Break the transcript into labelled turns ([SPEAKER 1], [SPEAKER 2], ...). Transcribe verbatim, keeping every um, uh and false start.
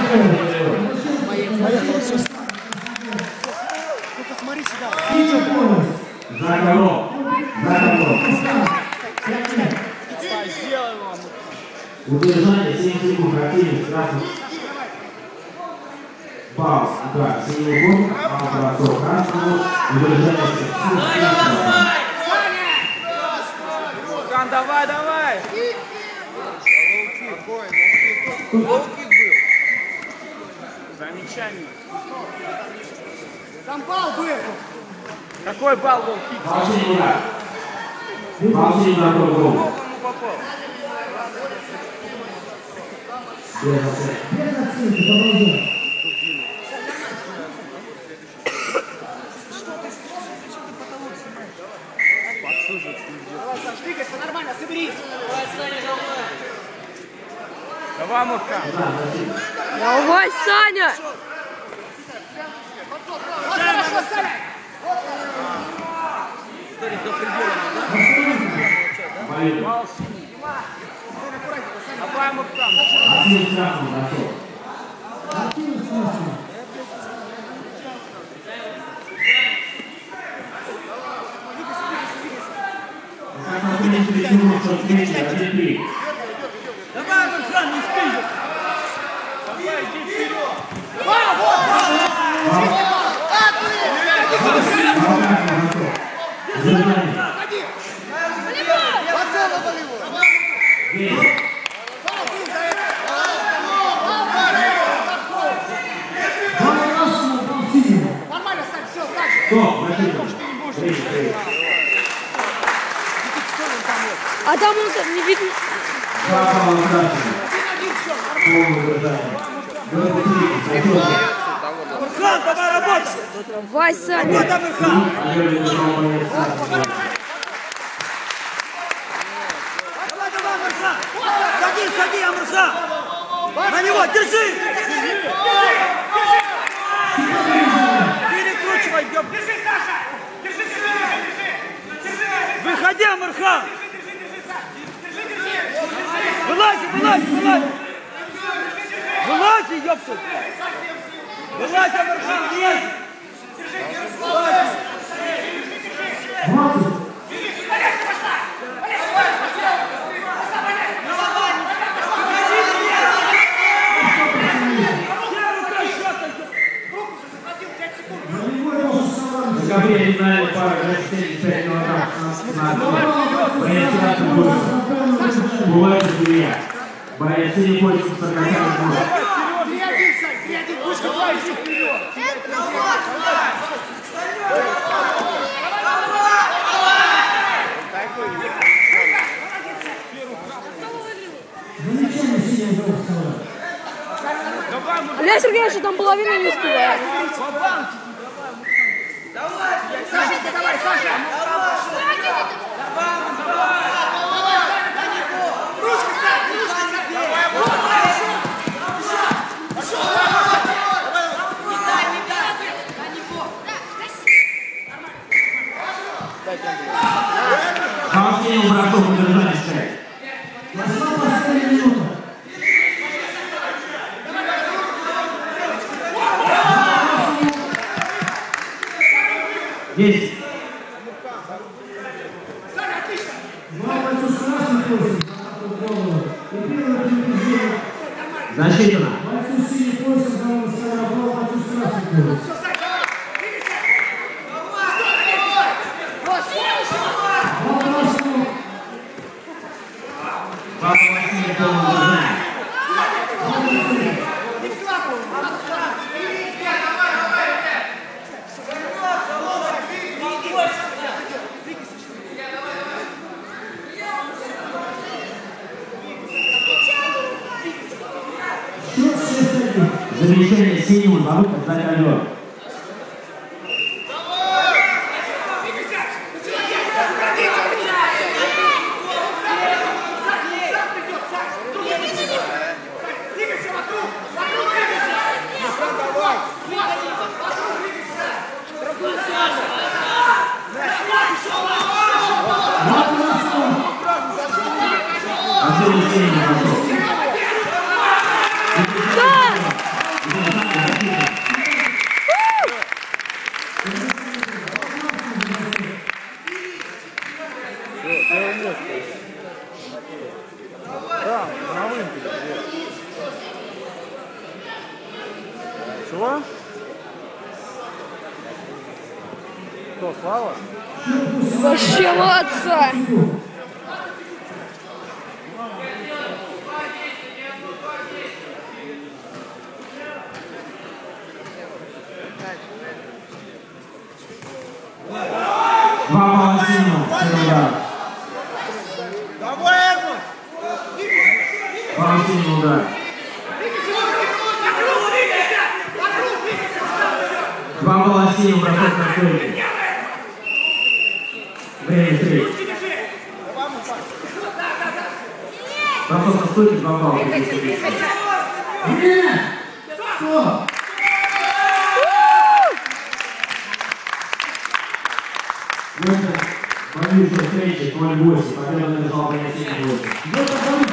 [SPEAKER 1] Поехало, все. Только смотри сюда.
[SPEAKER 2] За голов. За голов. Удержание семь секунд. Противник сразу. Бал. Удар. Синий угол. Бал. Бросок. Красному. Удержание семь секунд.
[SPEAKER 3] Давай, давай! Лоу-кик был. Замечательно.
[SPEAKER 1] Там бал был.
[SPEAKER 3] Какой бал был? Кик?
[SPEAKER 2] Молчи, удар. Молчи, удар, гол.
[SPEAKER 3] Ему попал.
[SPEAKER 2] Без оценки.
[SPEAKER 1] Без оценки, продолжай. Двигайся, нормально, соберись. Давай, Саня, давай.
[SPEAKER 3] Давай, Мурка.
[SPEAKER 4] Давай, Саня.
[SPEAKER 1] Вот хорошо, Саня.
[SPEAKER 3] До предела. Бал синий. Давай, Мурка.
[SPEAKER 2] Один красный бросок.
[SPEAKER 3] Давай, Мурка, не спи. Давай, иди вперед.
[SPEAKER 1] Нормально, Сань, все, так же.
[SPEAKER 4] А там он не видно.
[SPEAKER 3] Мурхан, давай работай.
[SPEAKER 4] Давай, Саня.
[SPEAKER 3] Работай, Мурхан. Давай, давай, Мурхан. Сади, сади, Амурхан. На него, держи. Перекручивай, ёб. Держи, Саша. Держи, держи. Выходи, Амурхан. Вылази, вылази, вылази. Вылази, ёпта. Вылази, Амурхан, вылази.
[SPEAKER 2] Габриэль Наль, пара семьдесят пять килограмм на реєстрацію бою. Буває Жулія. Бойці не хочуть сорокати бою.
[SPEAKER 1] Три один, Сань, три один, пушка, давай, иди вперед.
[SPEAKER 4] Илья Сергеевич, там половина не успевает.
[SPEAKER 1] Саша, ты давай, Саша. Ручка, Сань, ручка, Сань.
[SPEAKER 2] Холостейный бросок, удержание шесть.
[SPEAKER 1] Пошла последняя минута.
[SPEAKER 2] Есть.
[SPEAKER 1] Саня, отлично.
[SPEAKER 2] Засчитано.
[SPEAKER 1] Все, Сань, давай. Двигайся.
[SPEAKER 2] Папа Василий полный удержание.
[SPEAKER 1] Не вкладывай. Надо вкладывать.
[SPEAKER 2] Замечание синему забыть отдать алло.
[SPEAKER 1] Двигайся вокруг. Вокруг двигайся.
[SPEAKER 2] Отдельно синему пошел.
[SPEAKER 4] Да!
[SPEAKER 1] Что? Кто, Слава?
[SPEAKER 4] Вообще молодца.
[SPEAKER 2] Два балла синего. Первый удар.
[SPEAKER 3] Давай, Эдмон!
[SPEAKER 2] Балл синего удар. Два балла синего бросок на стойке. Время встречи. Бросок на стойке, два балла.
[SPEAKER 1] Что?
[SPEAKER 2] В этом болючей встрече ноль восемь. Победа одержал Боясин восемь.